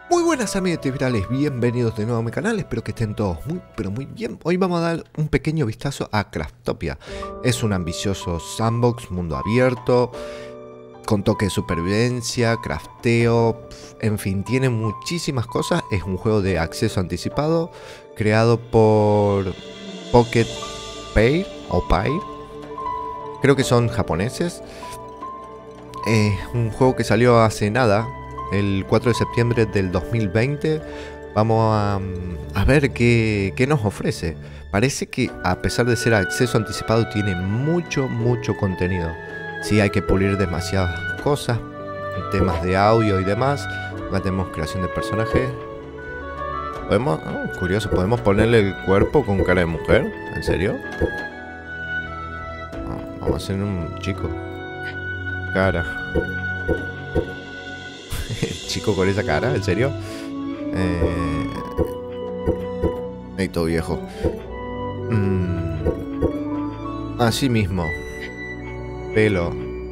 Muy buenas amigos virales, bienvenidos de nuevo a mi canal, espero que estén todos muy bien. Hoy vamos a dar un pequeño vistazo a Craftopia. Es un ambicioso sandbox, mundo abierto, con toque de supervivencia, crafteo, en fin, tiene muchísimas cosas. Es un juego de acceso anticipado, creado por Pocket Pair o Pair, creo que son japoneses. Es un juego que salió hace nada, el 4 de septiembre del 2020. Vamos a ver qué nos ofrece. Parece que a pesar de ser acceso anticipado tiene mucho contenido. Sí, hay que pulir demasiadas cosas, temas de audio y demás. Acá tenemos creación de personajes. Podemos, curioso, podemos ponerle el cuerpo con cara de mujer. ¿En serio? Vamos a hacer un chico. Cara. Chico con esa cara, ¿en serio? Todo viejo. Así mismo. Pelo.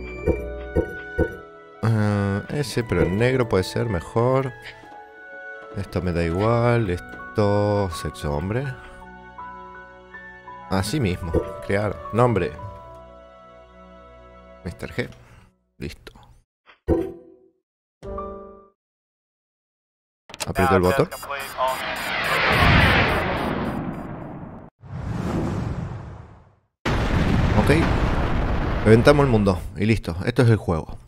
Ese, pero en negro puede ser mejor. Esto me da igual. Esto, sexo hombre. Así mismo. Crear. Nombre. Mr. G. Listo. Aprieto el botón. Ok. Reventamos el mundo. Y listo. Esto es el juego.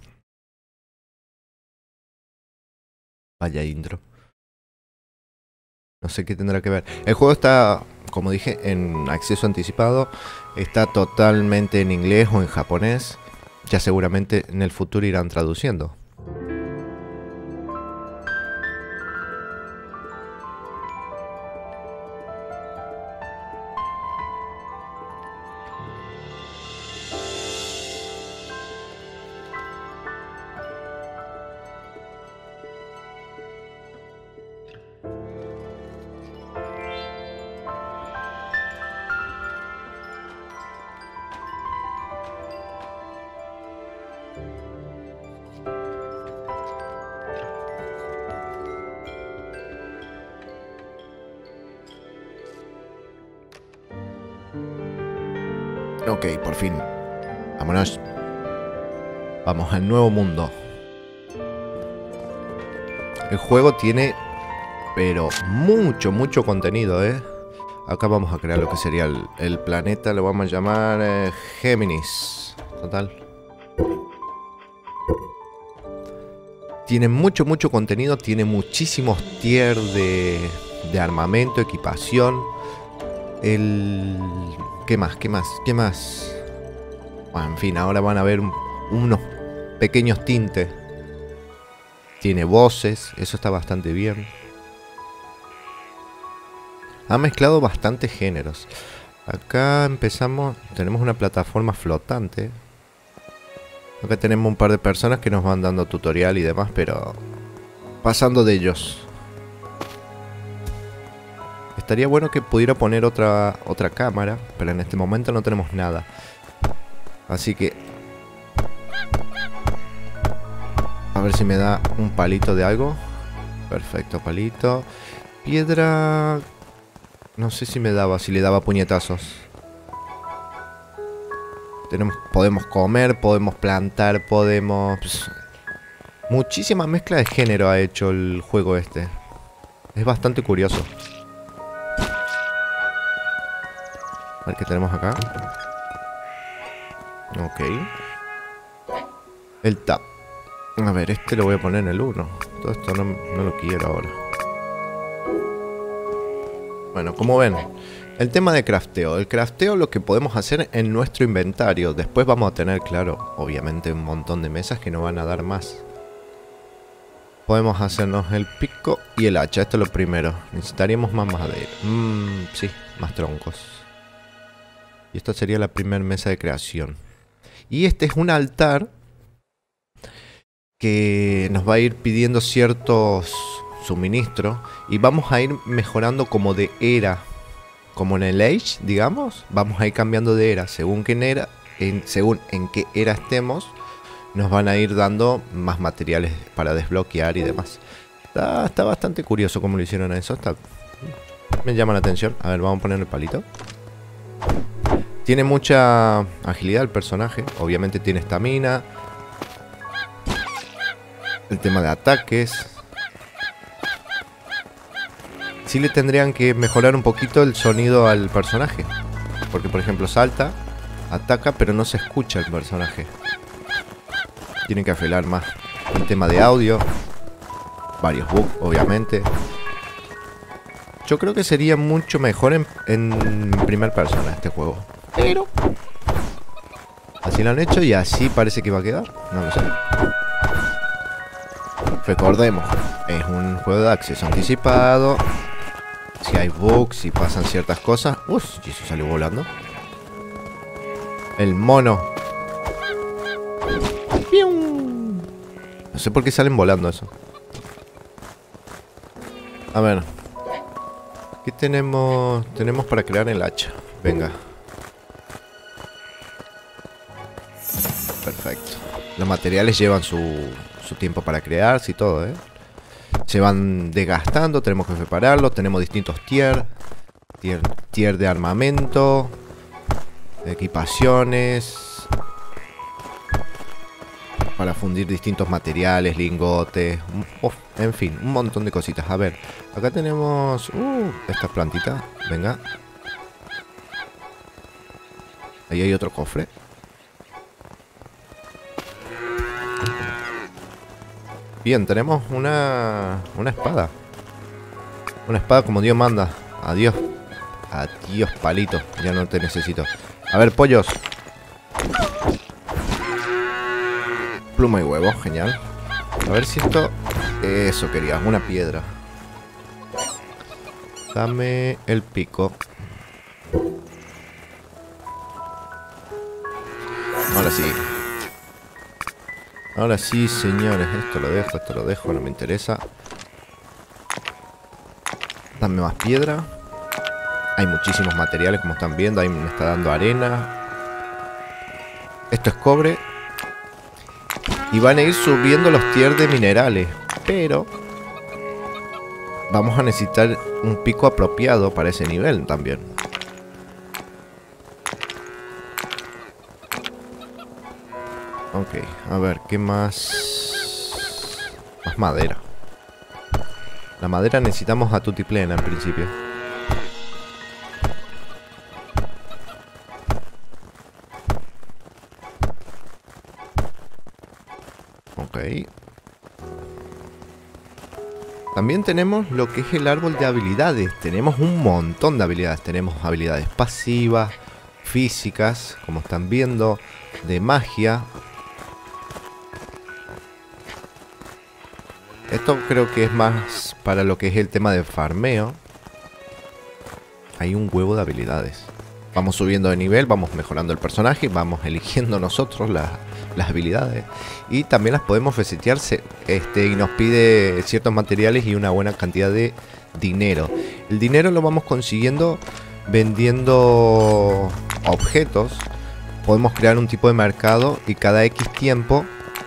Vaya intro. No sé qué tendrá que ver. El juego está, como dije, en acceso anticipado. Está totalmente en inglés o en japonés. Ya seguramente en el futuro irán traduciendo. Ok, por fin. Vámonos. Vamos al nuevo mundo. El juego tiene, pero mucho contenido, ¿eh? Acá vamos a crear lo que sería el planeta. Lo vamos a llamar Géminis. Total. Tiene mucho contenido. Tiene muchísimos tiers de armamento, equipación. ¿Qué más? Bueno, en fin, ahora van a ver unos pequeños tintes. Tiene voces, eso está bastante bien. Ha mezclado bastantes géneros. Acá empezamos, tenemos una plataforma flotante. Acá tenemos un par de personas que nos van dando tutorial y demás, pero pasando de ellos. Estaría bueno que pudiera poner otra cámara, pero en este momento no tenemos nada. Así que a ver si me da un palito de algo. Perfecto, palito. Piedra. No sé si me daba, si le daba puñetazos. Podemos comer, podemos plantar, podemos... Muchísima mezcla de género ha hecho el juego este. Es bastante curioso. A ver qué tenemos acá. Ok. El tab. A ver, este lo voy a poner en el 1. Todo esto no lo quiero ahora. Bueno, como ven, el tema de crafteo. El crafteo lo que podemos hacer en nuestro inventario. Después vamos a tener, claro, obviamente un montón de mesas que nos van a dar más. Podemos hacernos el pico y el hacha. Esto es lo primero. Necesitaríamos más madera. Sí, más troncos. Y esta sería la primera mesa de creación. Y este es un altar que nos va a ir pidiendo ciertos suministros. Y vamos a ir mejorando como de era. Como en el Age, digamos. Vamos a ir cambiando de era. Según en qué era estemos, nos van a ir dando más materiales para desbloquear y demás. Está bastante curioso cómo lo hicieron a eso. Me llama la atención. A ver, vamos a poner el palito. Tiene mucha agilidad el personaje. Obviamente tiene estamina. El tema de ataques. Sí le tendrían que mejorar un poquito el sonido al personaje. Porque por ejemplo salta, ataca, pero no se escucha el personaje. Tienen que afilar más el tema de audio. Varios bugs, obviamente. Yo creo que sería mucho mejor en primera persona este juego. Pero así lo han hecho y así parece que va a quedar. No lo sé. Recordemos, es un juego de acceso anticipado. Si hay bugs, si pasan ciertas cosas. Uff, y eso salió volando. El mono. ¡Pium! No sé por qué salen volando eso. A ver. ¿Qué tenemos? Tenemos para crear el hacha. Venga. Perfecto. Los materiales llevan su tiempo para crearse y todo, ¿eh? Se van desgastando, tenemos que prepararlos. Tenemos distintos tier de armamento, equipaciones, para fundir distintos materiales, lingotes, en fin, un montón de cositas. A ver, acá tenemos esta plantita. Venga. Ahí hay otro cofre. Bien, tenemos una espada. Una espada como Dios manda. Adiós. Adiós, palito. Ya no te necesito. A ver, pollos. Pluma y huevo, genial. A ver si esto... Eso quería, una piedra. Dame el pico. Ahora sí. Ahora sí, señores. Esto lo dejo, no me interesa. Dame más piedra. Hay muchísimos materiales, como están viendo. Ahí me está dando arena. Esto es cobre. Y van a ir subiendo los tiers de minerales. Pero vamos a necesitar un pico apropiado para ese nivel también. Ok, a ver, ¿qué más? Más madera. La madera necesitamos a tutiplena en principio. Ok. También tenemos lo que es el árbol de habilidades. Tenemos un montón de habilidades. Tenemos habilidades pasivas, físicas, como están viendo, de magia. Esto creo que es más para lo que es el tema de farmeo. Hay un huevo de habilidades. Vamos subiendo de nivel, vamos mejorando el personaje, vamos eligiendo nosotros las habilidades. Y también las podemos resetear y nos pide ciertos materiales y una buena cantidad de dinero. El dinero lo vamos consiguiendo vendiendo objetos. Podemos crear un tipo de mercado y cada X tiempo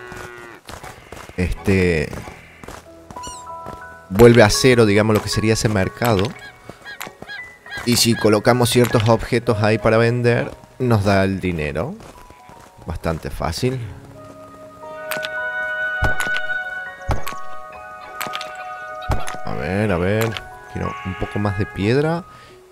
vuelve a cero, digamos, lo que sería ese mercado. Y si colocamos ciertos objetos ahí para vender, nos da el dinero. Bastante fácil. A ver. Quiero un poco más de piedra.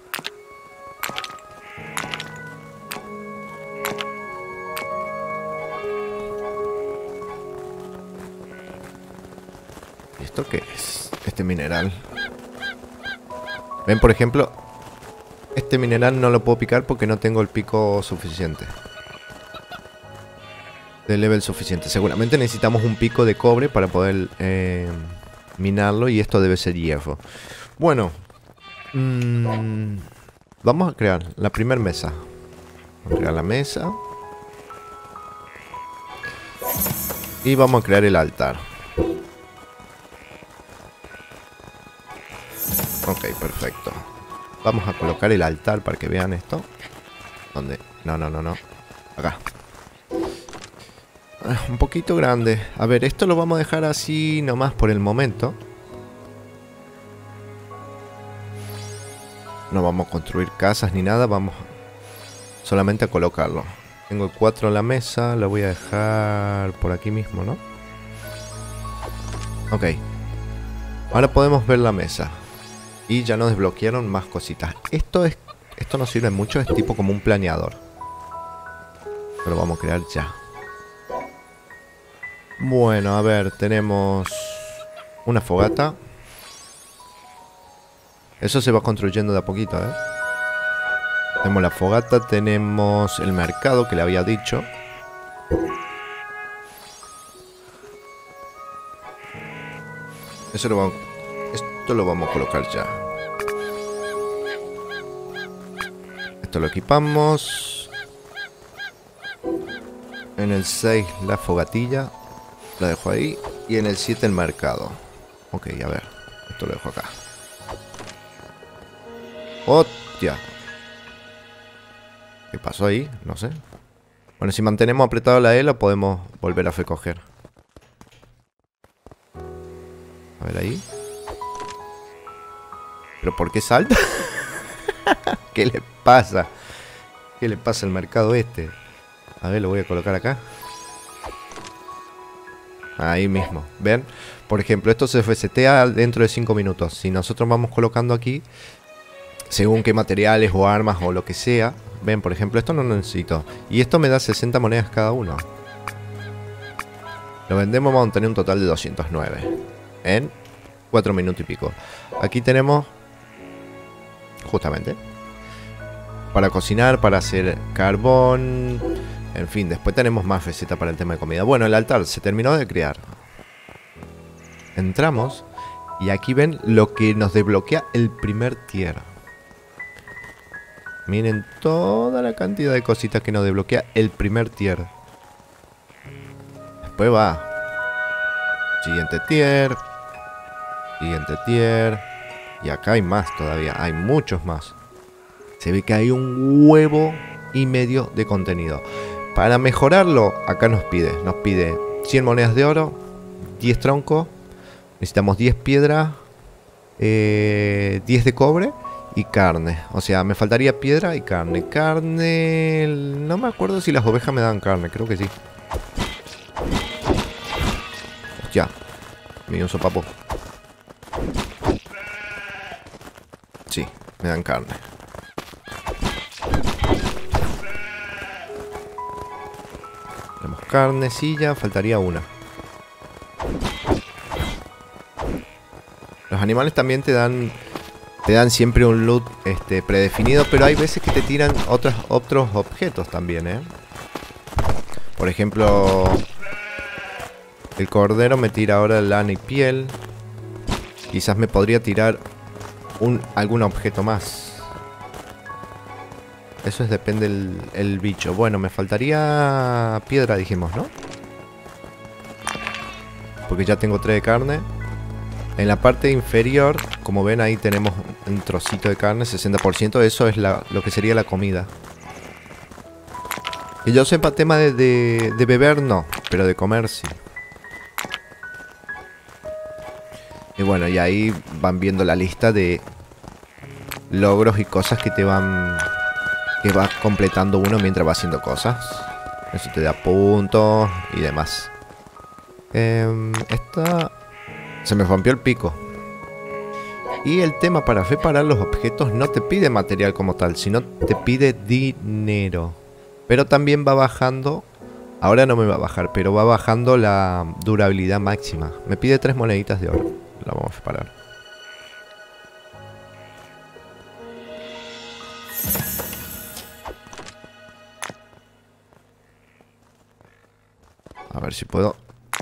¿Y esto qué es? Este mineral. Ven, por ejemplo, este mineral no lo puedo picar porque no tengo el pico suficiente. De level suficiente. Seguramente necesitamos un pico de cobre para poder minarlo. Y esto debe ser hierro. Bueno. Vamos a crear la primera mesa. Vamos a crear la mesa. Y vamos a crear el altar. Ok, perfecto. Vamos a colocar el altar para que vean esto. ¿Dónde? No. Acá. Un poquito grande. A ver, esto lo vamos a dejar así nomás por el momento. No vamos a construir casas ni nada, vamos solamente a colocarlo. Tengo el 4 en la mesa, lo voy a dejar por aquí mismo, ¿no? Ok. Ahora podemos ver la mesa. Y ya nos desbloquearon más cositas. Esto nos sirve mucho, es tipo como un planeador. Pero vamos a crear ya. Bueno, a ver, tenemos una fogata. Eso se va construyendo de a poquito, ¿eh? Tenemos la fogata, tenemos el mercado que le había dicho. Esto lo vamos a colocar ya. Esto lo equipamos. En el 6 la fogatilla. La dejo ahí. Y en el 7 el mercado. Ok, a ver. Esto lo dejo acá. ¡Hostia! ¿Qué pasó ahí? No sé. Bueno, si mantenemos apretado la E lo podemos volver a recoger. A ver ahí. ¿Pero por qué salta? ¿Qué le pasa? ¿Qué le pasa al mercado este? A ver, lo voy a colocar acá. Ahí mismo, ¿ven? Por ejemplo, esto se resetea dentro de 5 minutos. Si nosotros vamos colocando aquí, según qué materiales o armas o lo que sea. Ven, por ejemplo, esto no lo necesito. Y esto me da 60 monedas cada uno. Lo vendemos, vamos a tener un total de 209. En 4 minutos y pico. Aquí tenemos, justamente, para cocinar, para hacer carbón. En fin, después tenemos más recetas para el tema de comida. Bueno, el altar se terminó de crear. Entramos y aquí ven lo que nos desbloquea el primer tier. Miren toda la cantidad de cositas que nos desbloquea el primer tier. Después va siguiente tier. Siguiente tier. Y acá hay más todavía. Hay muchos más. Se ve que hay un huevo y medio de contenido. Para mejorarlo, acá nos pide 100 monedas de oro, 10 troncos, necesitamos 10 piedras, 10 de cobre y carne. O sea, me faltaría piedra y carne. Carne... no me acuerdo si las ovejas me dan carne, creo que sí. Hostia, me dio un sopapo. Sí, me dan carne. Tenemos carnecilla, faltaría una. Los animales también te dan siempre un loot predefinido, pero hay veces que te tiran otros objetos también, ¿eh? Por ejemplo, el cordero me tira ahora lana y piel. Quizás me podría tirar algún objeto más. Eso depende el bicho. Bueno, me faltaría piedra, dijimos, ¿no? Porque ya tengo 3 de carne. En la parte inferior, como ven, ahí tenemos un trocito de carne, 60%. Eso es lo que sería la comida. Que yo sepa, tema de beber no, pero de comer sí. Y bueno, y ahí van viendo la lista de logros y cosas que que va completando uno mientras va haciendo cosas. Eso te da puntos y demás. Esta... se me rompió el pico. Y el tema para reparar los objetos no te pide material como tal, sino te pide dinero. Pero también va bajando. Ahora no me va a bajar, pero va bajando la durabilidad máxima. Me pide 3 moneditas de oro. La vamos a reparar. A ver si puedo.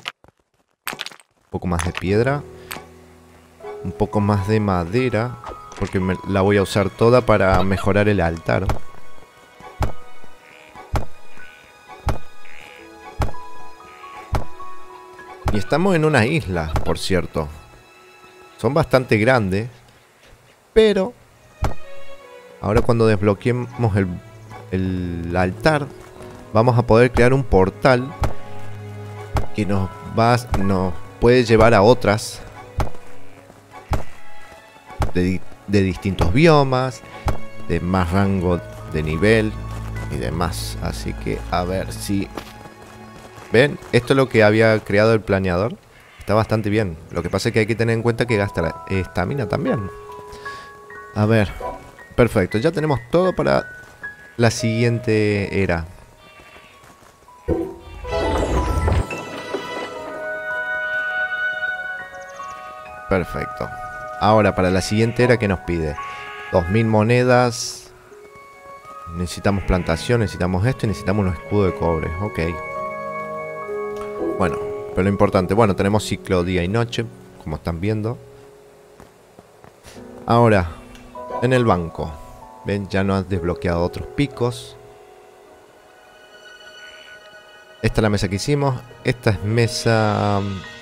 Un poco más de piedra. Un poco más de madera. Porque la voy a usar toda para mejorar el altar. Y estamos en una isla, por cierto. Son bastante grandes. Pero ahora cuando desbloqueemos el altar, vamos a poder crear un portal que nos puede llevar a otras de distintos biomas, de más rango de nivel y demás. Así que a ver si... ¿Ven? Esto es lo que había creado el planeador. Está bastante bien. Lo que pasa es que hay que tener en cuenta que gasta la estamina también. A ver. Perfecto. Ya tenemos todo para la siguiente era. Perfecto. Ahora para la siguiente era, ¿qué nos pide? 2000 monedas. Necesitamos plantación, necesitamos esto y necesitamos un escudo de cobre. Ok. Bueno, pero lo importante, bueno, tenemos ciclo día y noche, como están viendo. Ahora, en el banco. Ven, ya nos has desbloqueado otros picos. Esta es la mesa que hicimos. Esta es mesa...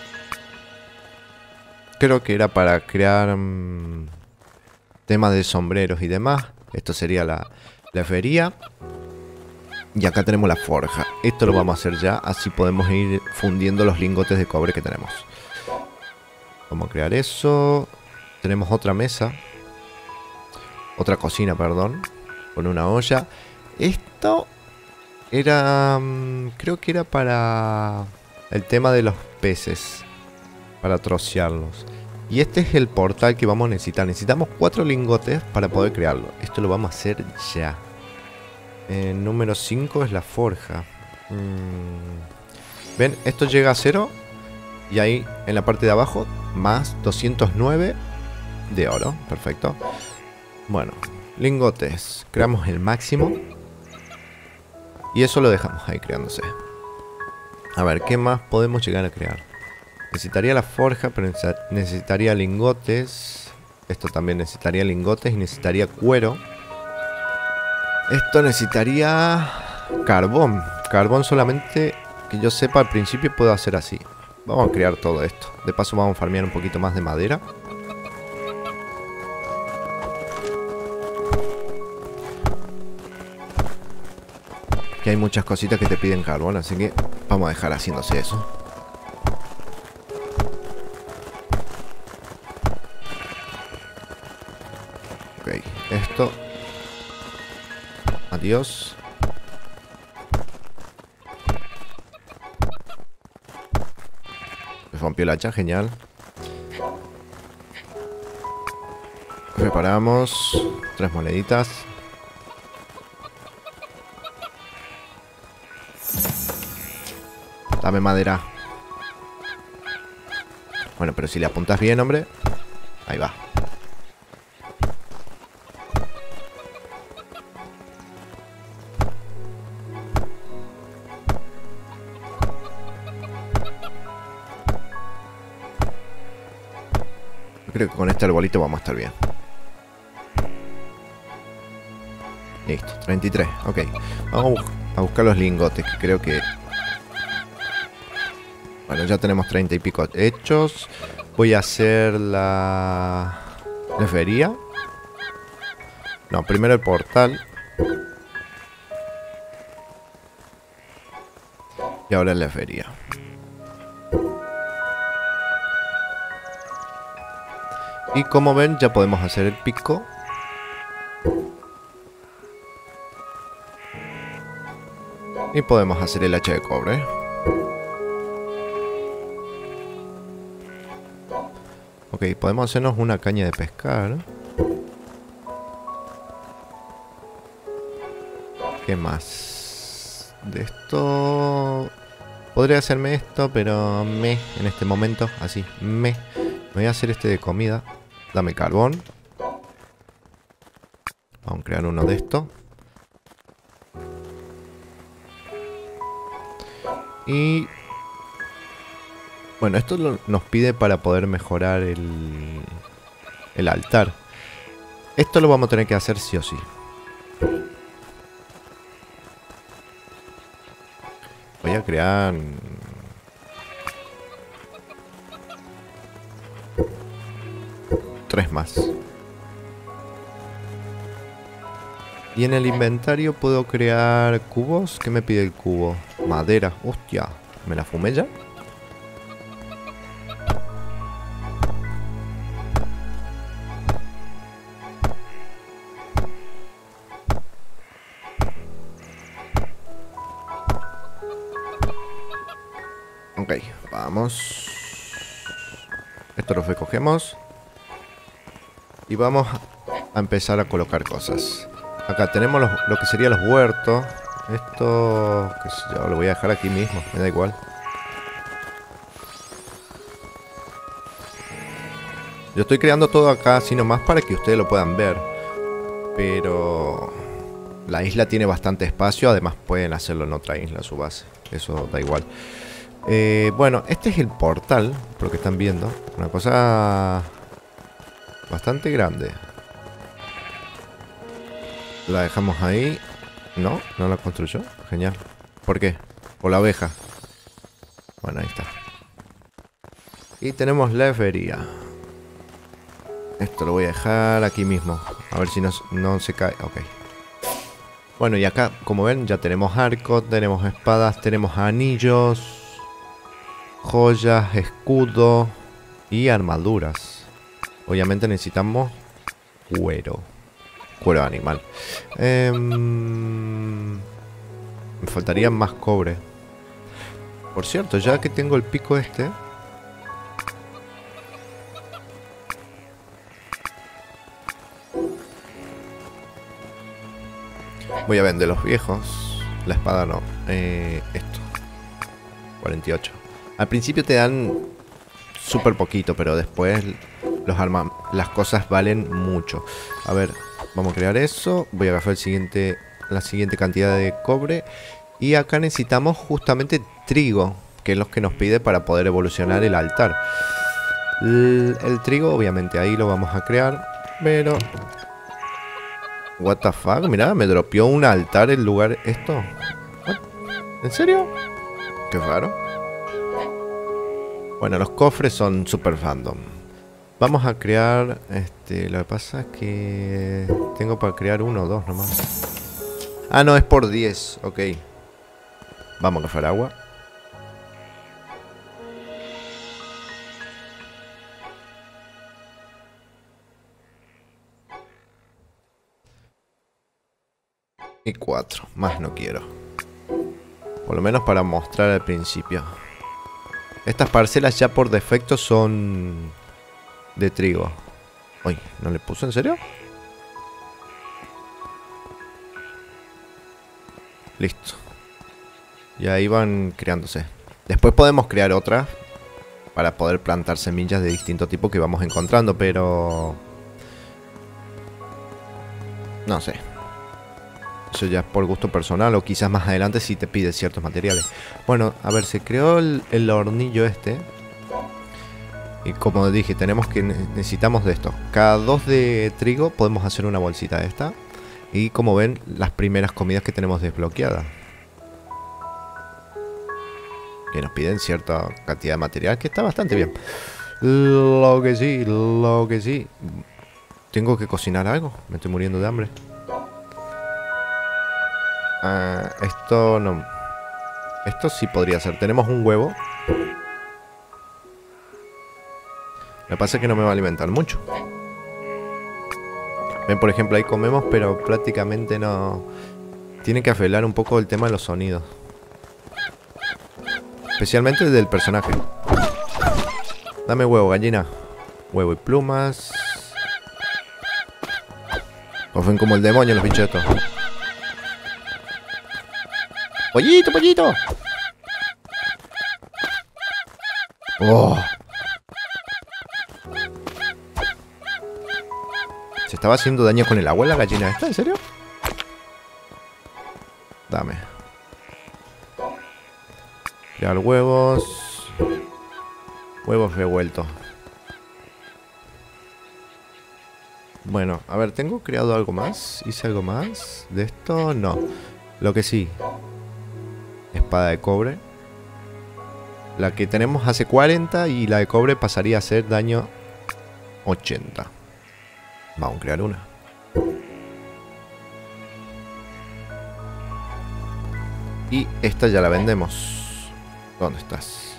creo que era para crear temas de sombreros y demás. Esto sería la feria. Y acá tenemos la forja. Esto lo vamos a hacer ya. Así podemos ir fundiendo los lingotes de cobre que tenemos. Vamos a crear eso. Tenemos otra mesa. Otra cocina, perdón. Con una olla. Esto era... creo que era para el tema de los peces. Para trocearlos. Y este es el portal que vamos a necesitar. Necesitamos 4 lingotes para poder crearlo. Esto lo vamos a hacer ya. Número 5 es la forja. Ven, esto llega a 0. Y ahí en la parte de abajo más 209 de oro. Perfecto. Bueno, lingotes. Creamos el máximo. Y eso lo dejamos ahí creándose. A ver, ¿qué más podemos llegar a crear? Necesitaría la forja, pero necesitaría lingotes. Esto también necesitaría lingotes y necesitaría cuero. Esto necesitaría carbón. Carbón solamente, que yo sepa, al principio puedo hacer así. Vamos a crear todo esto. De paso vamos a farmear un poquito más de madera. Que hay muchas cositas que te piden carbón, así que vamos a dejar haciéndose eso. Ok, esto... adiós. Se rompió el hacha, genial. Reparamos 3 moneditas. Dame madera. Bueno, pero si le apuntas bien, hombre. Ahí va. Creo que con este arbolito vamos a estar bien. Listo, 33, ok. Vamos a buscar los lingotes, que creo que... bueno, ya tenemos 30 y pico hechos. Voy a hacer la feria. No, primero el portal. Y ahora la feria. Y como ven, ya podemos hacer el pico. Y podemos hacer el hacha de cobre. Ok, podemos hacernos una caña de pescar. ¿Qué más? De esto... podría hacerme esto, pero en este momento, así, me voy a hacer este de comida. Dame carbón. Vamos a crear uno de estos. Y... bueno, esto nos pide para poder mejorar el altar. Esto lo vamos a tener que hacer sí o sí. Voy a crear... 3 más. Y en el inventario puedo crear cubos. ¿Qué me pide el cubo? Madera. Hostia, ¿me la fumé ya? Vamos. Esto lo recogemos. Y vamos a empezar a colocar cosas. Acá tenemos lo que serían los huertos. Esto, qué sé yo, lo voy a dejar aquí mismo, me da igual. Yo estoy creando todo acá así nomás para que ustedes lo puedan ver. Pero la isla tiene bastante espacio, además pueden hacerlo en otra isla, su base. Eso da igual. Bueno, este es el portal, por lo que están viendo. Una cosa bastante grande. La dejamos ahí. No, no la construyó. Genial. ¿Por qué? Por la abeja. Bueno, ahí está. Y tenemos la herrería. Esto lo voy a dejar aquí mismo. A ver si no se cae. Ok. Bueno, y acá, como ven, ya tenemos arcos, tenemos espadas, tenemos anillos, joyas, escudo y armaduras. Obviamente necesitamos cuero. Cuero animal. Me faltaría más cobre. Por cierto, ya que tengo el pico este, voy a vender los viejos. La espada no. Esto. 48. Al principio te dan súper poquito, pero después las cosas valen mucho. A ver, vamos a crear eso. Voy a agarrar la siguiente cantidad de cobre. Y acá necesitamos justamente trigo, que es lo que nos pide para poder evolucionar el altar. El trigo, obviamente, ahí lo vamos a crear. Pero... what the fuck, mirá, me dropeó un altar en lugar esto. ¿What? ¿En serio? Qué raro. Bueno, los cofres son super random. Vamos a crear, lo que pasa es que tengo para crear 1 o 2 nomás. Ah, no, es por 10, ok. Vamos a coger agua. Y 4, más no quiero. Por lo menos para mostrar al principio. Estas parcelas ya por defecto son de trigo. Uy, ¿no le puso en serio? Listo. Y ahí van creándose. Después podemos crear otras para poder plantar semillas de distinto tipo que vamos encontrando, pero... no sé. Eso ya es por gusto personal, o quizás más adelante si te pide ciertos materiales. Bueno, a ver, se creó el hornillo este. Y como dije, necesitamos de esto. Cada 2 de trigo podemos hacer una bolsita de esta. Y como ven, las primeras comidas que tenemos desbloqueadas. Que nos piden cierta cantidad de material, que está bastante bien. Lo que sí. Tengo que cocinar algo, me estoy muriendo de hambre. Esto no. Esto sí podría ser. Tenemos un huevo. Me pasa que no me va a alimentar mucho. Ven, por ejemplo, ahí comemos, pero prácticamente no. Tiene que arreglar un poco el tema de los sonidos. Especialmente el del personaje. Dame huevo, gallina. Huevo y plumas. Ven como el demonio los bichos estos. ¡Pollito, pollito! ¡Oh! ¿Se estaba haciendo daño con el agua la gallina esta? ¿En serio? Dame. Crear huevos. Huevos revueltos. Bueno, a ver, ¿tengo creado algo más? ¿Hice algo más de esto? No. Lo que sí. Espada de cobre. La que tenemos hace 40 y la de cobre pasaría a hacer daño 80. Vamos a crear una. Y esta ya la vendemos. ¿Dónde estás?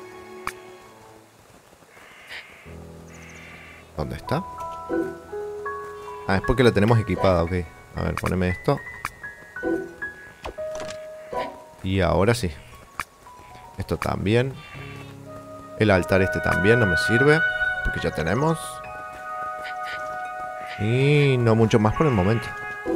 ¿Dónde está? Ah, es porque la tenemos equipada, ok. A ver, poneme esto. Y ahora sí. Esto también. El altar este también no me sirve, porque ya tenemos. Y no mucho más por el momento.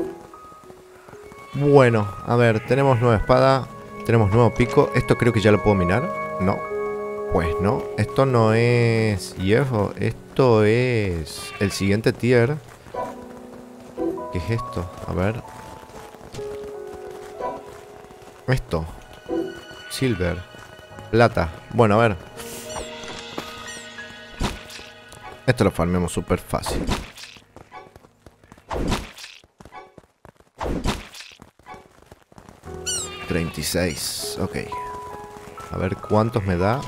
Bueno, a ver, tenemos nueva espada. Tenemos nuevo pico. Esto creo que ya lo puedo minar. No. Pues no. Esto no es hierro. Esto es el siguiente tier. ¿Qué es esto? A ver. Esto. Silver. Plata. Bueno, a ver. Esto lo farmeamos súper fácil. $36. Ok. A ver cuántos me da.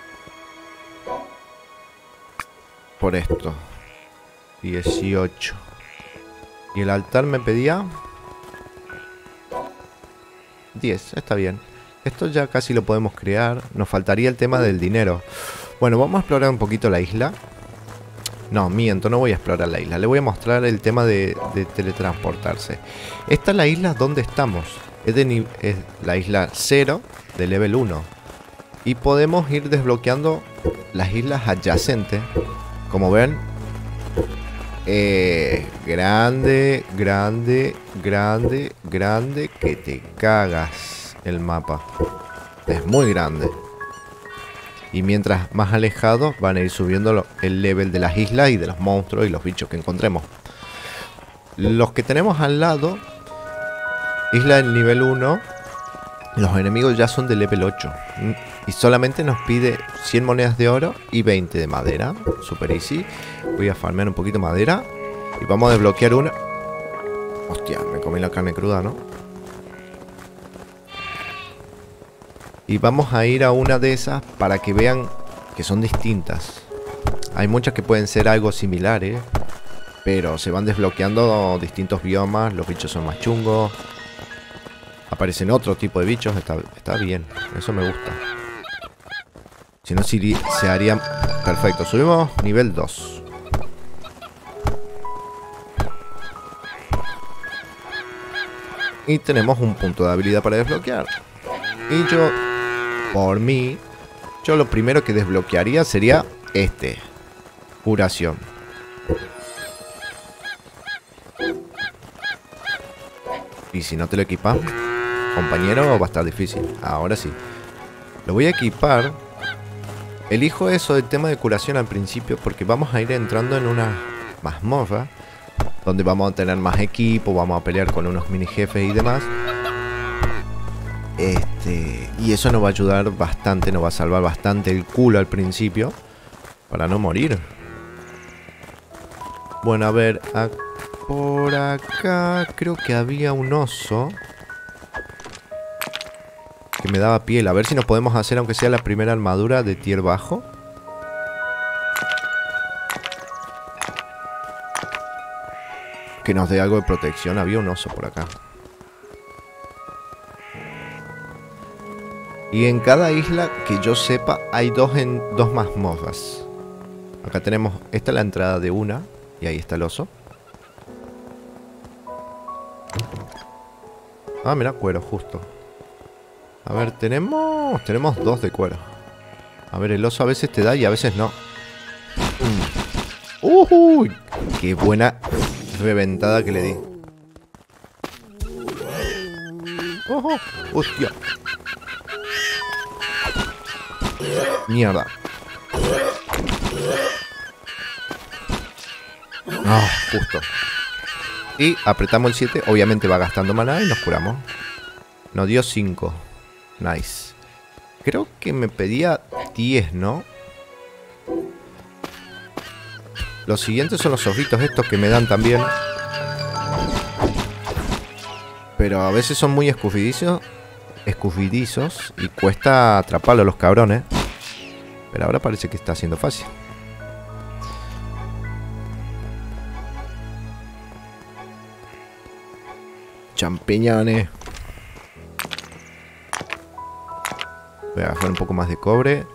Por esto. 18. Y el altar me pedía 10. Está bien. Esto ya casi lo podemos crear. Nos faltaría el tema del dinero. Bueno, vamos a explorar un poquito la isla. No, miento, no voy a explorar la isla. Le voy a mostrar el tema de teletransportarse. Esta es la isla donde estamos. Es la isla 0 de level 1. Y podemos ir desbloqueando las islas adyacentes. Como ven. Grande, grande, grande, grande. Que te cagas el mapa. Es muy grande. Y mientras más alejados van a ir subiendo el level de las islas y de los monstruos y los bichos que encontremos. Los que tenemos al lado, isla del nivel 1, los enemigos ya son de level 8. Y solamente nos pide 100 monedas de oro y 20 de madera. Super easy. Voy a farmear un poquito de madera. Y vamos a desbloquear una. Hostia, me comí la carne cruda, ¿no? Y vamos a ir a una de esas para que vean que son distintas. Hay muchas que pueden ser algo similares, pero se van desbloqueando distintos biomas. Los bichos son más chungos. Aparecen otro tipo de bichos. Está bien, eso me gusta. Si no, se haría perfecto. Subimos nivel 2. Y tenemos un punto de habilidad para desbloquear. Y yo, por mí, yo lo primero que desbloquearía sería este. Curación. Y si no te lo equipas, compañero, va a estar difícil. Ahora sí. Lo voy a equipar. Elijo eso del tema de curación al principio porque vamos a ir entrando en una mazmorra donde vamos a tener más equipo, vamos a pelear con unos mini jefes y demás. Y eso nos va a ayudar bastante, nos va a salvar bastante el culo al principio para no morir. Bueno, a ver, por acá creo que había un oso que me daba piel. A ver si nos podemos hacer, aunque sea la primera armadura de tier bajo. Que nos dé algo de protección. Había un oso por acá. Y en cada isla, que yo sepa, hay dos mazmorras. Acá tenemos, esta es la entrada de una. Y ahí está el oso. Ah, mira, cuero, justo. A ver, tenemos 2 de cuero. A ver, el oso a veces te da y a veces no. ¡Uy! ¡Qué buena reventada que le di! ¡Ojo! ¡Hostia! ¡Mierda! Ah, justo. Y apretamos el 7. Obviamente va gastando maná y nos curamos. Nos dio 5. Nice. Creo que me pedía 10, ¿no? Los siguientes son los ojitos estos que me dan también. Pero a veces son muy escurridizos y cuesta atraparlos los cabrones. Pero ahora parece que está siendo fácil. Champiñones. Voy a agarrar un poco más de cobre.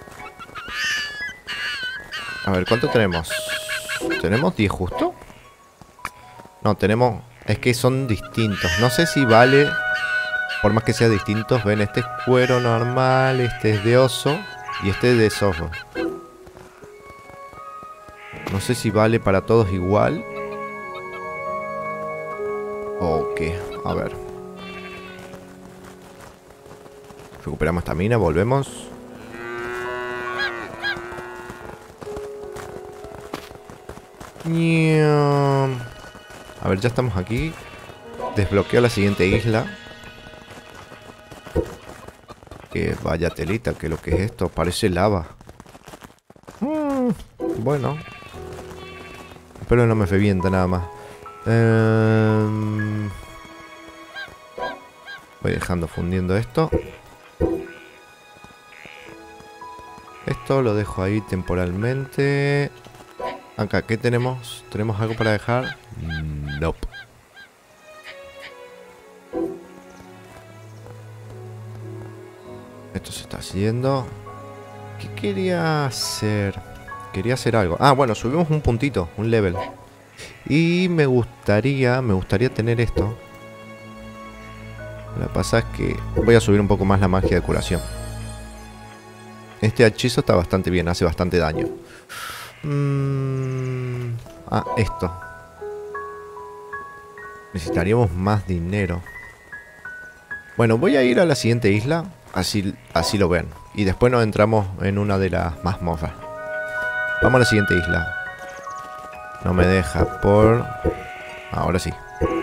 A ver, ¿cuánto tenemos? ¿Tenemos 10 justo? No, tenemos... Es que son distintos. No sé si vale... Por más que sean distintos, ven, este es cuero normal, este es de oso. Y este de zorro. No sé si vale para todos igual. ¿O qué? A ver. Recuperamos estamina, volvemos. A ver, ya estamos aquí. Desbloqueo la siguiente isla. Que vaya telita, que lo que es esto, parece lava. Bueno. Pero no me revienta nada más. Voy dejando fundiendo esto. Esto lo dejo ahí temporalmente. Acá, ¿qué tenemos? ¿Tenemos algo para dejar? Nope. Esto se está haciendo. ¿Qué quería hacer? Quería hacer algo. Ah, bueno, subimos un puntito, un level. Y me gustaría tener esto. Lo que pasa es que voy a subir un poco más la magia de curación. Este hechizo está bastante bien, hace bastante daño. Ah, esto. Necesitaríamos más dinero. Bueno, voy a ir a la siguiente isla. Así lo ven. Y después nos entramos en una de las mazmorras. Vamos a la siguiente isla. No me deja por... Ahora sí.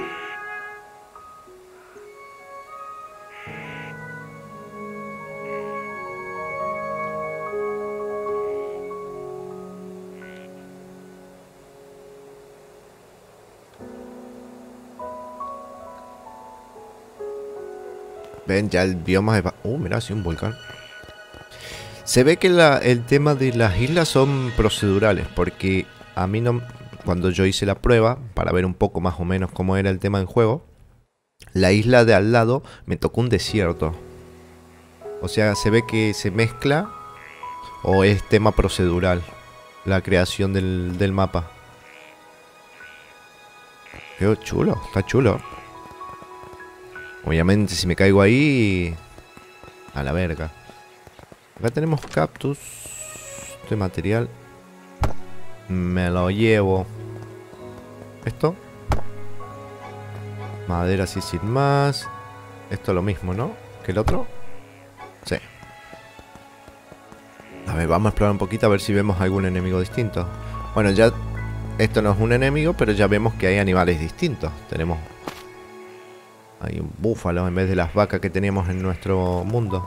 Ven, ya el bioma es... mira, sí, un volcán. Se ve que el tema de las islas son procedurales, porque a mí no... Cuando yo hice la prueba, para ver un poco más o menos cómo era el tema en juego, la isla de al lado me tocó un desierto. O sea, se ve que se mezcla o es tema procedural la creación del mapa. Qué chulo, está chulo. Obviamente si me caigo ahí, a la verga. Acá tenemos cactus. Este material me lo llevo. Esto. Madera así sin más. Esto lo mismo, ¿no? ¿Que el otro? Sí. A ver, vamos a explorar un poquito a ver si vemos algún enemigo distinto. Bueno, ya... Esto no es un enemigo, pero ya vemos que hay animales distintos. Tenemos... Hay un búfalo en vez de las vacas que teníamos en nuestro mundo.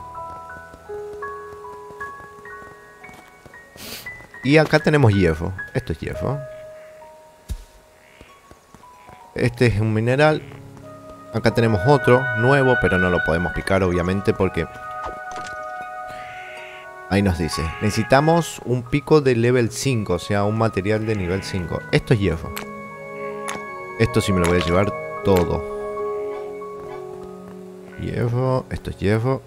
Y acá tenemos hierro. Esto es hierro. Este es un mineral. Acá tenemos otro nuevo, pero no lo podemos picar obviamente porque... Ahí nos dice, necesitamos un pico de level 5, o sea, un material de nivel 5. Esto es hierro. Esto sí me lo voy a llevar todo. Hierro, esto es hierro.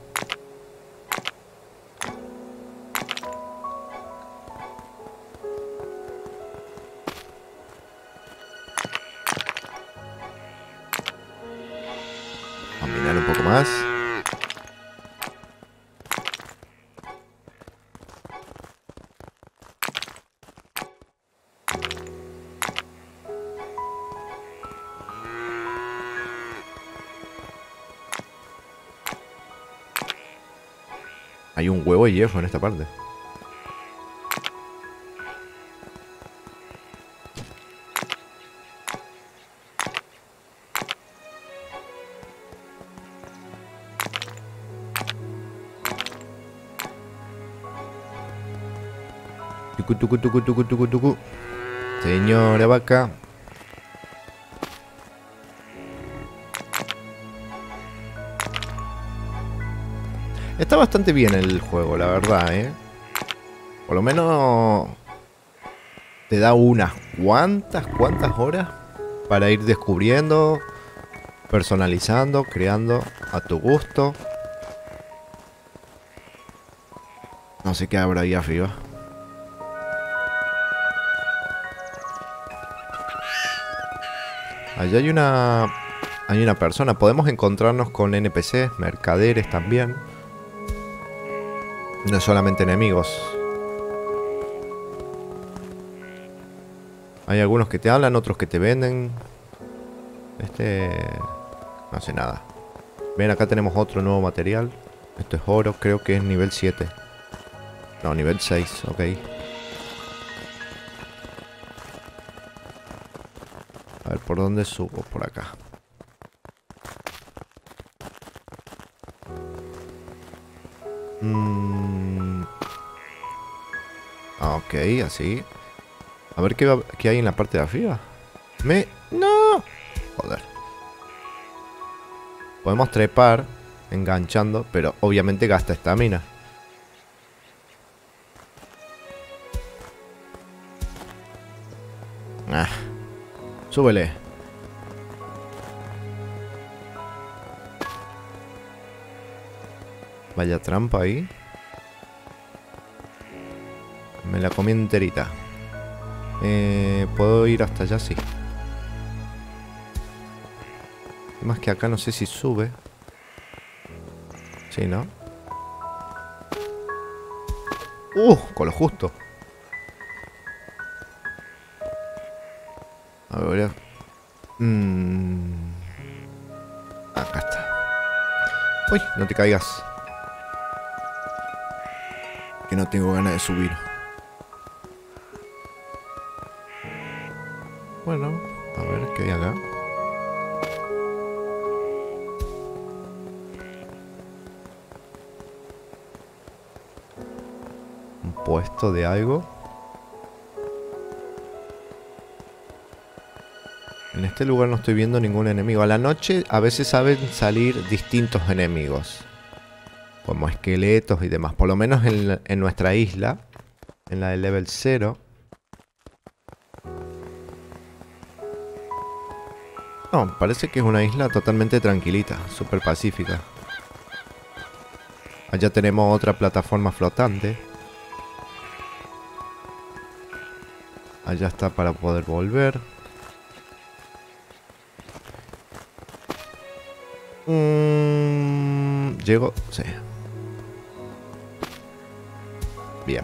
Vamos a minar un poco más. Hay un huevo de hierro en esta parte. Tucu, tucu, tucu, tucu, tucu, tucu. Señora vaca. Está bastante bien el juego, la verdad, ¿eh? Por lo menos te da unas cuantas horas para ir descubriendo, personalizando, creando a tu gusto. No sé qué habrá ahí arriba. Allá hay una persona. Podemos encontrarnos con NPCs, mercaderes también. No es solamente enemigos. Hay algunos que te hablan, otros que te venden. Este no hace nada. Ven, acá tenemos otro nuevo material. Esto es oro, creo que es nivel 7. No, nivel 6, ok. A ver, ¿por dónde subo? Por acá. Ok, así. A ver qué hay en la parte de arriba. ¡No! Joder. Podemos trepar enganchando, pero obviamente gasta estamina. Súbele. Vaya trampa ahí. Me la comí enterita. ¿Puedo ir hasta allá? Sí. Más que acá no sé si sube. Sí, ¿no? Con lo justo. A ver. Acá está. Uy, no te caigas. Que no tengo ganas de subir. Bueno, a ver qué hay acá. Un puesto de algo. En este lugar no estoy viendo ningún enemigo. A la noche a veces saben salir distintos enemigos, como esqueletos y demás. Por lo menos en nuestra isla, en la de level 0. No, parece que es una isla totalmente tranquilita, súper pacífica. Allá tenemos otra plataforma flotante. Allá está para poder volver. ¿Llego? Sí. Bien.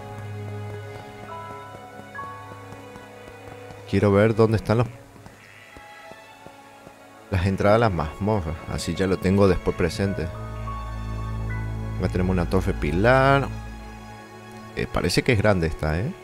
Quiero ver dónde están las entradas a las mazmorras. Así ya lo tengo después presente. Acá tenemos una torre pilar. Parece que es grande esta, ¿eh?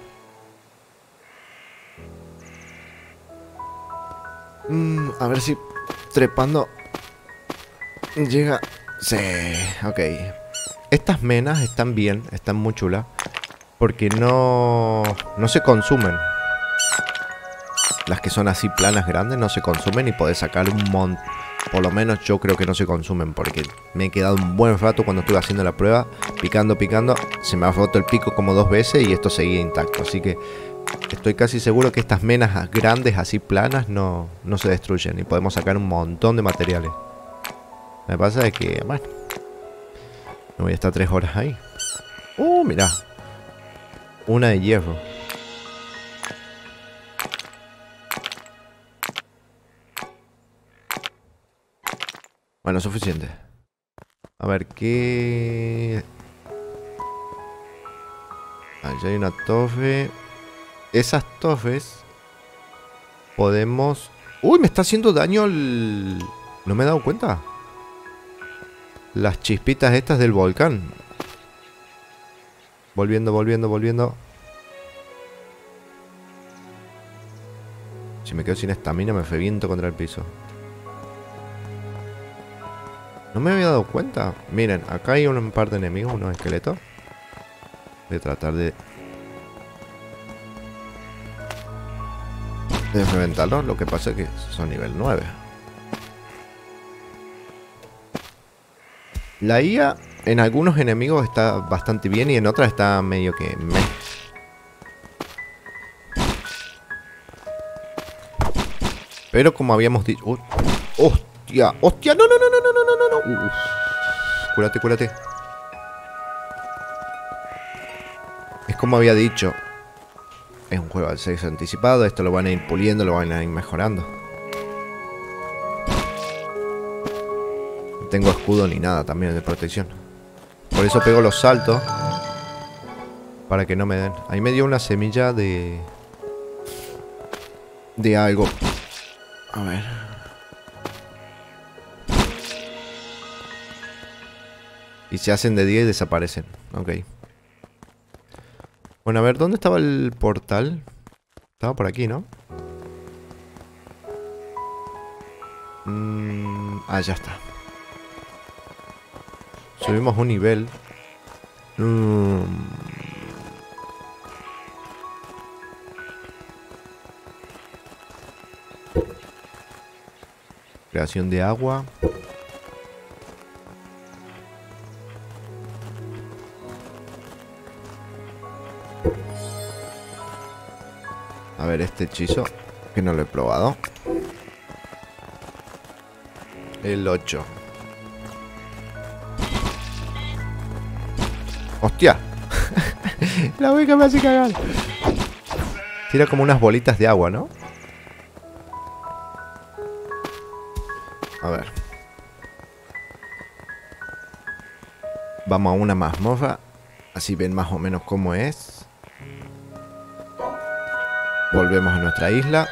A ver si trepando llega. Sí, ok. Estas menas están bien, están muy chulas, porque no se consumen. Las que son así planas grandes no se consumen y podés sacar un montón. Por lo menos yo creo que no se consumen, porque me he quedado un buen rato cuando estuve haciendo la prueba, picando. Se me ha roto el pico como 2 veces y esto seguía intacto. Así que estoy casi seguro que estas menas grandes así planas no se destruyen y podemos sacar un montón de materiales. Lo que pasa es que, bueno, no voy a estar 3 horas ahí. Mirá. Una de hierro. Bueno, suficiente. A ver, ¿qué? Allá hay una torre. Esas torres podemos... ¡Uy! Me está haciendo daño el... ¿No me he dado cuenta? Las chispitas estas del volcán. Volviendo. Si me quedo sin estamina me reviento contra el piso. No me había dado cuenta. Miren, acá hay un par de enemigos, unos esqueletos. Voy a tratar de reventarlos. Lo que pasa es que son nivel 9. La IA en algunos enemigos está bastante bien y en otras está medio que meh. Pero como habíamos dicho... ¡Hostia! ¡Hostia! ¡No! Cúrate. Es como había dicho. Es un juego de acceso anticipado. Esto lo van a ir puliendo, lo van a ir mejorando. No tengo escudo ni nada también de protección. Por eso pego los saltos. Para que no me den. Ahí me dio una semilla de algo. A ver. Y se hacen de día y desaparecen. Ok. Bueno, a ver, ¿dónde estaba el portal? Estaba por aquí, ¿no? Ya está. Subimos un nivel. Creación de agua. A ver, este hechizo, que no lo he probado. El 8. ¡Hostia! La beca me hace cagar. Tira como unas bolitas de agua, ¿no? A ver. Vamos a una mazmorra. Así ven más o menos cómo es. Volvemos a nuestra isla.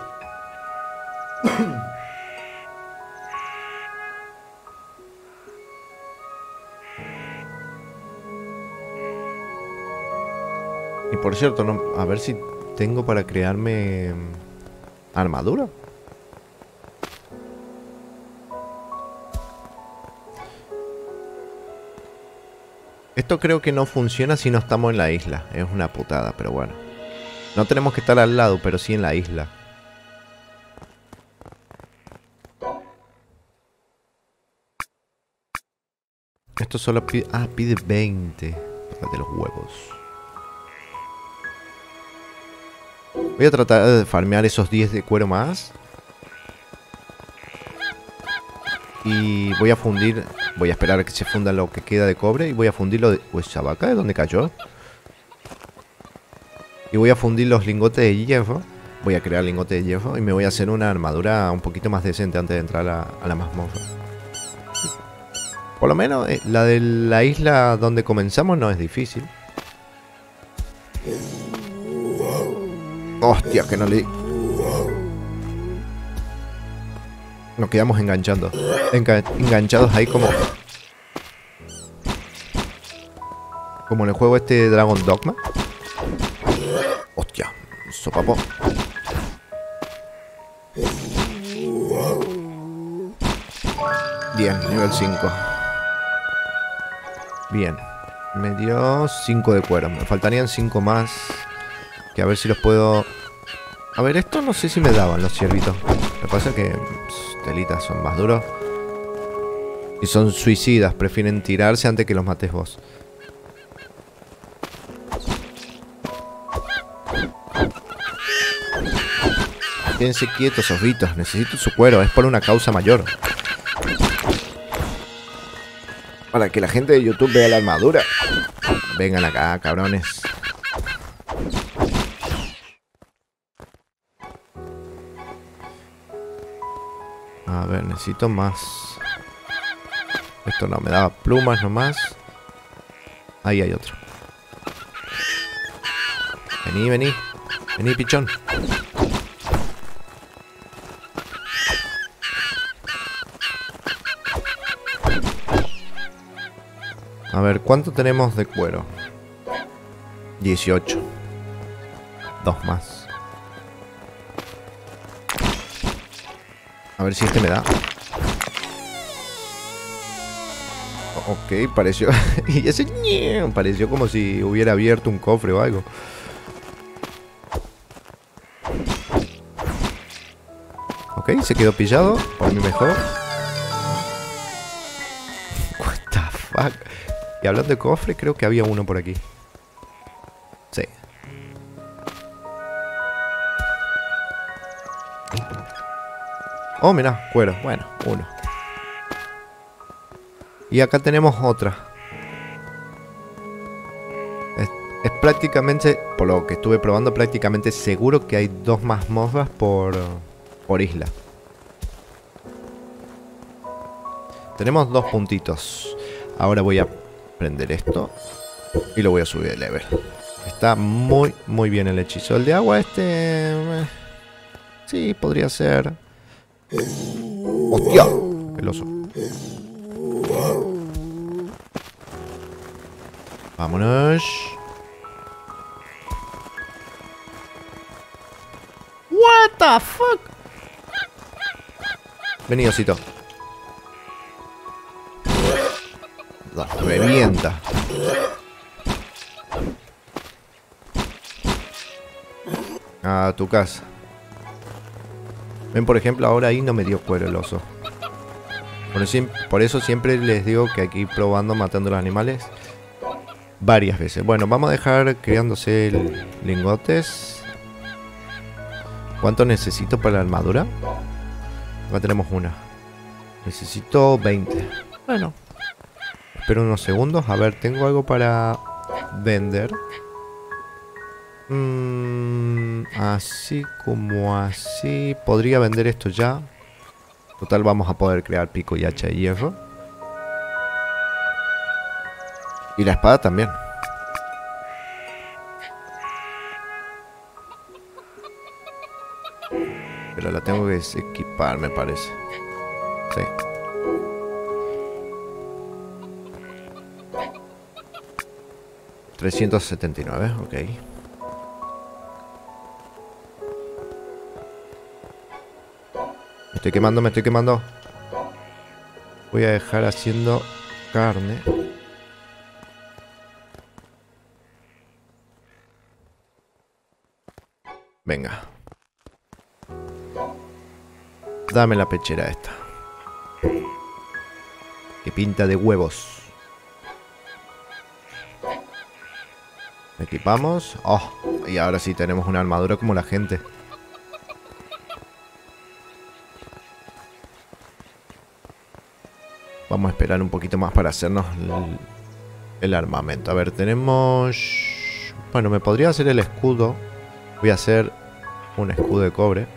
Y por cierto, no, a ver si tengo para crearme armadura. Esto creo que no funciona si no estamos en la isla. Es una putada, pero bueno. No tenemos que estar al lado, pero sí en la isla. Esto solo pide... Ah, pide 20. Tócate los huevos. Voy a tratar de farmear esos 10 de cuero más. Y voy a fundir... Voy a esperar a que se funda lo que queda de cobre. Y voy a fundir lo de... Pues esa vaca, ¿de dónde cayó? Y voy a fundir los lingotes de hierro. Voy a crear lingotes de hierro. Y me voy a hacer una armadura un poquito más decente antes de entrar a la mazmorra. Por lo menos la de la isla donde comenzamos no es difícil. Hostia, que no le... Nos quedamos enganchando. Enganchados ahí como... Como en el juego este Dragon Dogma. Hostia, sopapo. Bien, nivel 5. Bien. Me dio 5 de cuero. Me faltarían 5 más. Que a ver si los puedo... A ver, esto no sé si me daban los ciervitos. Lo que pasa es que... telitas son más duros. Y son suicidas. Prefieren tirarse antes que los mates vos. Quédense quietos, ojitos. Necesito su cuero. Es por una causa mayor. Para que la gente de YouTube vea la armadura. Vengan acá, cabrones. A ver, necesito más. Esto no, me daba plumas nomás. Ahí hay otro. Vení, vení. Vení, pichón. A ver, ¿cuánto tenemos de cuero? 18. 2 más. A ver si este me da. Ok, pareció... Y ese... pareció como si hubiera abierto un cofre o algo. Ok, se quedó pillado. Por mí mejor. What the fuck. Y hablando de cofre, creo que había uno por aquí. Sí. Oh, mira, cuero. Bueno, uno. Y acá tenemos otra. Es prácticamente, por lo que estuve probando, prácticamente seguro que hay 2 mazmorras por isla. Tenemos 2 puntitos. Ahora voy a prender esto y lo voy a subir de level. Está muy bien el hechizo. El de agua sí, podría ser. ¡Hostia! El oso. Vámonos. What the fuck? Vení, osito. Revienta. A tu casa. Ven, por ejemplo, ahora ahí no me dio cuero el oso. Por eso siempre les digo que hay que ir probando matando a los animales varias veces. Bueno, vamos a dejar creándose lingotes. ¿Cuánto necesito para la armadura? Acá tenemos una. Necesito 20. Bueno. Espero unos segundos. A ver, tengo algo para vender. Así como así. Podría vender esto ya. Total, vamos a poder crear pico y hacha de hierro. Y la espada también. Pero la tengo que equipar, me parece. Sí. $379, ok. Me estoy quemando, me estoy quemando. Voy a dejar haciendo carne. Venga. Dame la pechera esta. Que pinta de huevos. Equipamos. Oh, y ahora sí tenemos una armadura como la gente. Vamos a esperar un poquito más para hacernos el armamento. A ver, tenemos... Bueno, me podría hacer el escudo. Voy a hacer un escudo de cobre.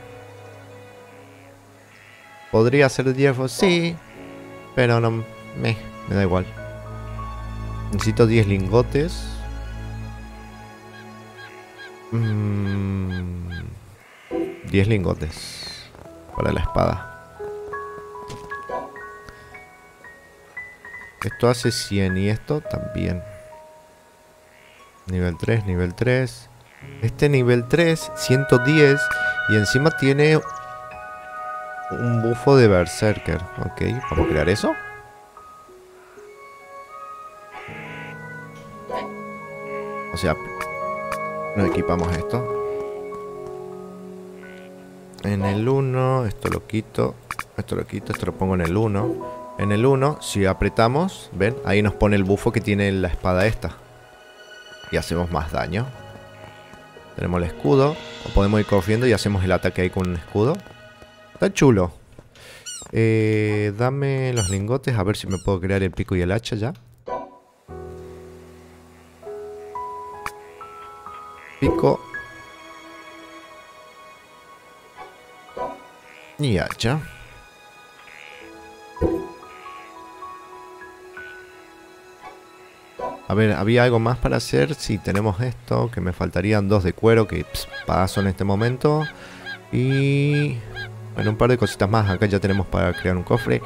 Podría hacer de hierro, sí. Pero no... me da igual. Necesito 10 lingotes. 10 lingotes para la espada. Esto hace 100 y esto también. Nivel 3, nivel 3. Este nivel 3, 110. Y encima tiene un bufo de berserker. Ok, vamos a crear eso. O sea, nos equipamos esto. En el 1, esto lo quito. Esto lo quito, esto lo pongo en el 1. En el 1, si apretamos, ven, ahí nos pone el bufo que tiene la espada esta. Y hacemos más daño. Tenemos el escudo. O podemos ir corriendo y hacemos el ataque ahí con un escudo. Está chulo. Dame los lingotes, a ver si me puedo crear el pico y el hacha ya. Pico. Y hacha. A ver, ¿había algo más para hacer? Sí, tenemos esto, que me faltarían 2 de cuero, que paso en este momento. Y... bueno, un par de cositas más. Acá ya tenemos para crear un cofre.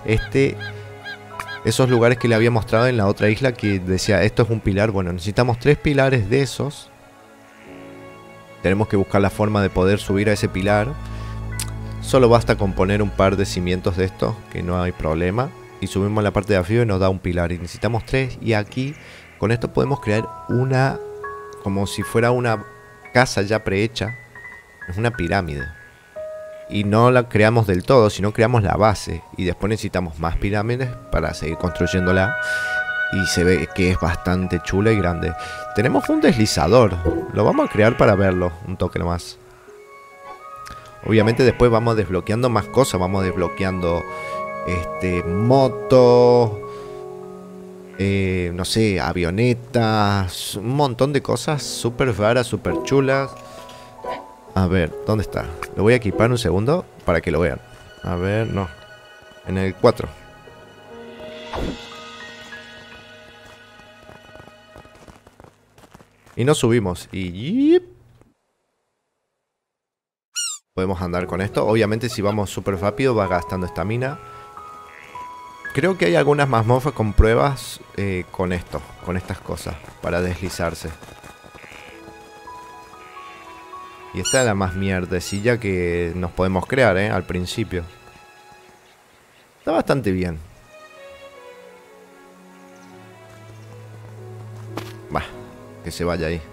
Esos lugares que le había mostrado en la otra isla, que decía, esto es un pilar. Bueno, necesitamos 3 pilares de esos. Tenemos que buscar la forma de poder subir a ese pilar. Solo basta con poner un par de cimientos de estos, que no hay problema. Y subimos la parte de arriba y nos da un pilar. Y necesitamos 3. Y aquí, con esto podemos crear una... como si fuera una casa ya prehecha. Es una pirámide. Y no la creamos del todo, sino creamos la base. Y después necesitamos más pirámides para seguir construyéndola. Y se ve que es bastante chula y grande. Tenemos un deslizador. Lo vamos a crear para verlo. Un toque nomás. Obviamente después vamos desbloqueando más cosas. Vamos desbloqueando... motos, no sé, avionetas, un montón de cosas súper raras, súper chulas. A ver, ¿dónde está? Lo voy a equipar un segundo para que lo vean. A ver, no. En el 4. Y nos subimos. Y... podemos andar con esto. Obviamente si vamos súper rápido va gastando estamina. Creo que hay algunas mazmorras con pruebas con esto. Con estas cosas. Para deslizarse. Y esta es la más mierdecilla que nos podemos crear, al principio. Está bastante bien. Va, que se vaya ahí.